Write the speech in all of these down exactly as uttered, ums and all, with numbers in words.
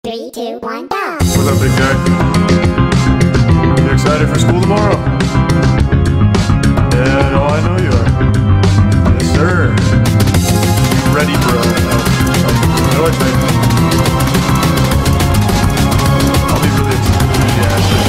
Three, two, one, go! What's up, big guy? You excited for school tomorrow? Yeah, no, I know you are. Yes, sir. Ready, bro. Oh, oh, no, I think. I'll be really enthusiastic.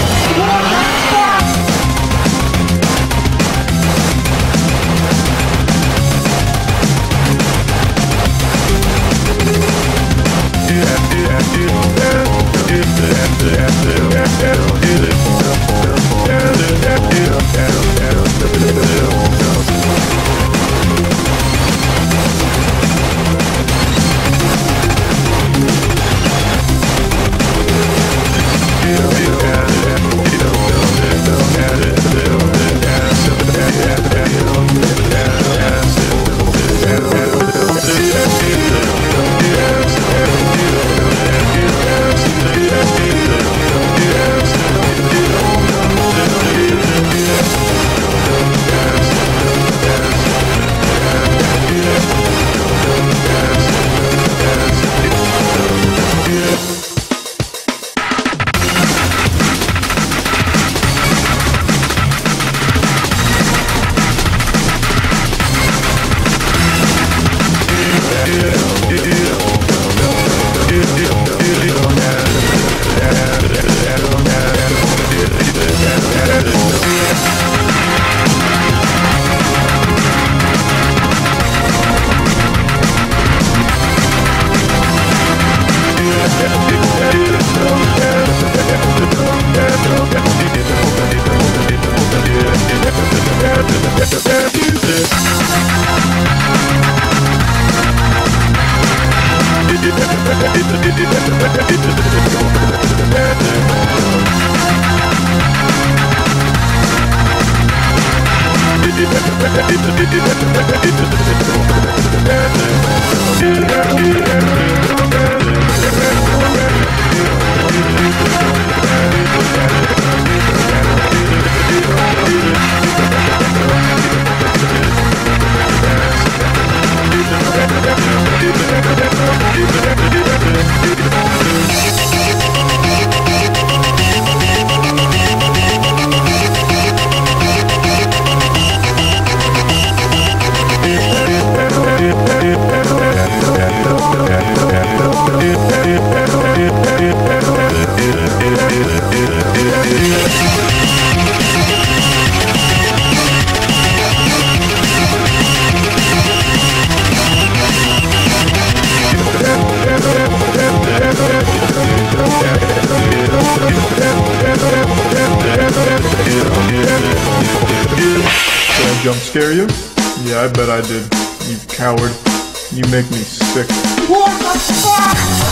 Did I jump scare you? Yeah, I bet I did. You coward. You make me sick. What the fuck?